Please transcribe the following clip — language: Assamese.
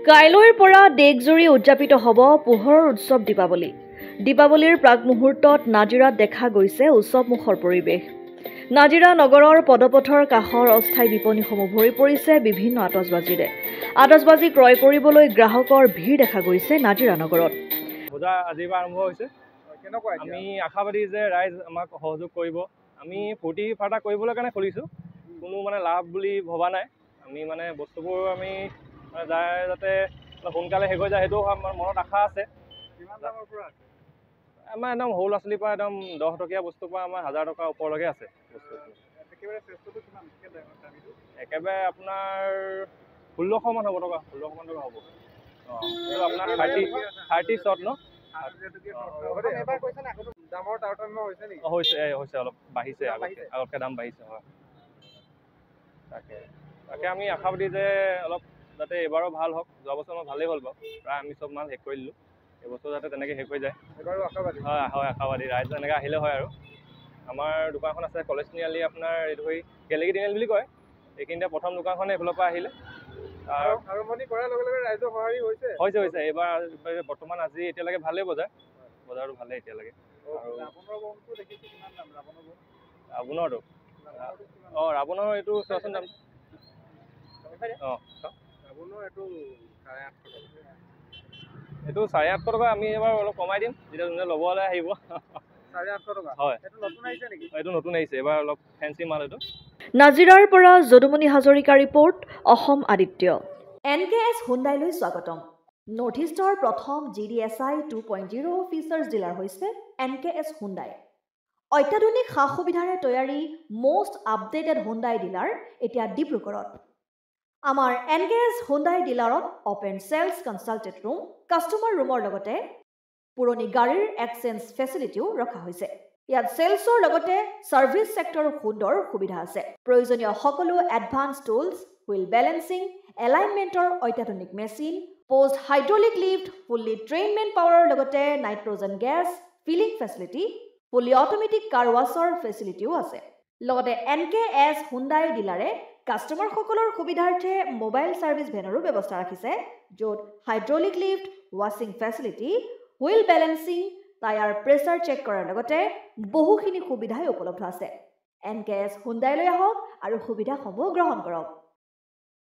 কাইলৈৰ পৰা দেশজুৰি উদযাপিত হ'ব পোহৰৰ উৎসৱ দীপাৱলী। দীপাৱলীৰ প্ৰাক মুহূৰ্তত নাজিৰাত দেখা গৈছে উৎসৱমুখৰ পৰিৱেশ। নাজিৰা নগৰৰ পদপথৰ কাষৰ অস্থায়ী বিপণীসমূহ ভৰি পৰিছে বিভিন্ন আতচবাজীৰে। আতচবাজী ক্ৰয় কৰিবলৈ গ্ৰাহকৰ ভিৰ দেখা গৈছে নাজিৰা নগৰত। পূজা আজিৰ পৰা আৰম্ভ হৈছে। আমি আশাবাদী যে ৰাইজ আমাক সহযোগ কৰিব। আমি ফূৰ্তি ফাৰ্তা কৰিবলৈ কাৰণে খুলিছোঁ, কোনো লাভ বুলি ভবা নাই। আমি বস্তুবোৰ আমি যাতে সোনকালে শেষ হৈ যায় সেইটো আমাৰ মনত আশা আছে। আমাৰ একদম সৰু ল'ৰা ছোৱালীৰ পৰা একদম 10 টকীয়া বস্তুৰ পৰা আমাৰ 1000 টকাৰ ওপৰলৈকে আছে বস্তু। একেবাৰে আপোনাৰ 1600 মান হ'ব টকা, 1600 মান টকা হ'ব। আপোনাৰ 30 শ্বট ন? হৈছে অলপ বাঢ়িছে, আগতকৈ দাম বাঢ়িছে। হয়, তাকে আমি আশাবাদী যে অলপ যাতে এইবাৰো ভাল হওক। যোৱা বছৰ আমাৰ ভালেই হ'ল বাৰু, প্ৰায় আমি চব মাল শেষ কৰি দিলোঁ। এইবছৰ যাতে তেনেকৈ শেষ হৈ যায়। হয়, আশাবাদী ৰাইজ এনেকৈ আহিলে হয়। আৰু আমাৰ দোকানখন আছে কলেজ তিনিআলি, আপোনাৰ এইটো গেলেকী তিনিআলি বুলি কয়। এইখিনিতে প্ৰথম দোকানখনে এইফালৰ পৰা আহিলে আৰম্ভণি কৰাৰ লগে লগে ৰাইজৰ সঁহাৰি হৈছে। এইবাৰ বৰ্তমান আজি এতিয়ালৈকে ভালেই বজাৰটো ভালেই এতিয়ালৈকে। ৰাৱণৰটো ৰাৱণৰ এইটো চোৱাচোন দাম। এইটো 850 টকা। আমি এবাৰ অলপ কমাই দিম, যেতিয়া যোনে ল'বলৈ আহিব। 850 টকা হয়। এইটো নতুন আহিছে এবাৰ, অলপ ফেঞ্চি মাল এইটো। নাজিৰাৰ পৰা যদুমণি হাজৰিকা ৰিপৰ্ট, অসম আদিত্য। NKS হুণ্ডাইলৈ স্বাগতম। নৰ্থ ইষ্টৰ প্ৰথম GDSI 2.0 ফিচাৰ্ছ ডিলাৰ হৈছে NKS হুণ্ডাই। অত্যাধুনিক সা সুবিধাৰে তৈয়াৰী মষ্ট আপডেটেড হুণ্ডাই ডিলাৰ এতিয়া ডিব্ৰুগড়ত। আমাৰ NKS হুণ্ডাই ডিলাৰত open sales consulted room, customer ৰুমৰ লগতে পুৰণি গাড়ীৰ এক্সচেঞ্জ ফেচিলিটিও ৰখা হৈছে। ইয়াত চেলছৰ লগতে ছাৰ্ভিচ ছেক্টৰৰ সুন্দৰ সুবিধা আছে। প্ৰয়োজনীয় সকলো এডভান্স টুলছ, হুইল বেলেন্সিং, এলাইনমেণ্টৰ অত্যাধুনিক machine, post hydraulic lift, fully ট্ৰেইনমেণ্ট পাৱাৰৰ লগতে nitrogen gas filling facility, fully automatic car washer ফেচিলিটিও আছে। লগতে NKS হুণ্ডাই ডিলাৰে কাষ্টমাৰসকলৰ সুবিধাৰ্থে মোবাইল ছাৰ্ভিচ ভেনৰো ব্যৱস্থা ৰাখিছে, য'ত হাইড্ৰলিক লিফ্ট, ৱাছিং facility, wheel balancing, tyre pressure check কৰাৰ লগতে বহুখিনি সুবিধাই উপলব্ধ আছে। NKS হুণ্ডাইলৈ আহক আৰু সুবিধাসমূহ গ্ৰহণ কৰক।